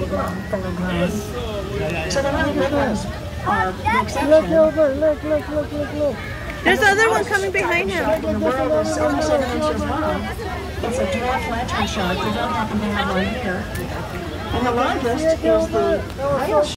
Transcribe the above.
big long fiberglass. So the really big ones are the exception. Look over, look. There's another one coming behind him. In the world is over 7 inches long. It's a dwarf lantern shark. We don't happen to have one here. And the largest is the